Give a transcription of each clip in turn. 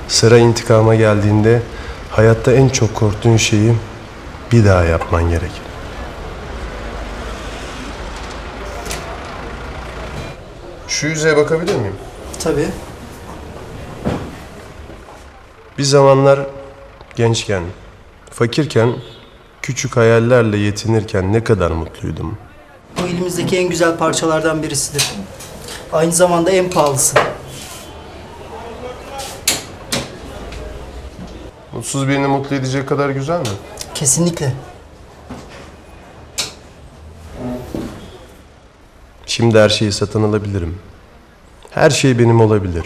Sıra intikama geldiğinde hayatta en çok korktuğun şeyi bir daha yapman gerekir. Şu yüzeye bakabilir miyim? Tabii. Bir zamanlar gençken, fakirken, küçük hayallerle yetinirken ne kadar mutluydum. Bu elimizdeki en güzel parçalardan birisidir. Aynı zamanda en pahalısı. Mutsuz birini mutlu edecek kadar güzel mi? Kesinlikle. Şimdi her şeyi satın alabilirim. Her şey benim olabilir.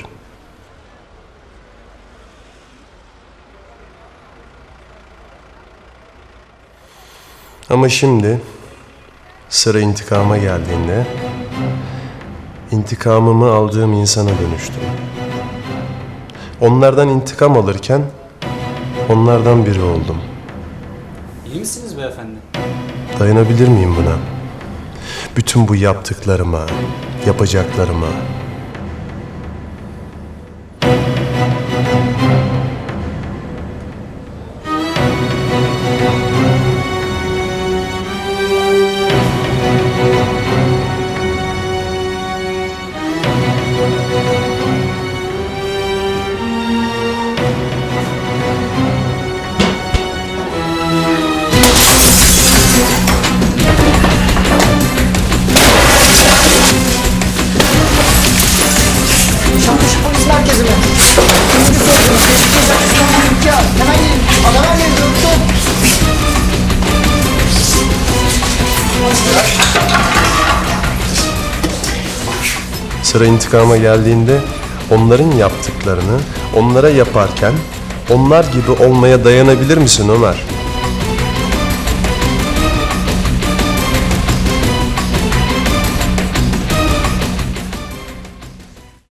Ama şimdi sıra intikama geldiğinde intikamımı aldığım insana dönüştüm. Onlardan intikam alırken onlardan biri oldum. İyi misiniz beyefendi? Dayanabilir miyim buna? Bütün bu yaptıklarıma, yapacaklarıma. Şanlıurfa Polis Merkezi mi? Kırmızı sözcüğü, teşvik edecek imkan. Hemen gelin. Adam her yeri döktüm. Sıra intikama geldiğinde onların yaptıklarını onlara yaparken onlar gibi olmaya dayanabilir misin Ömer?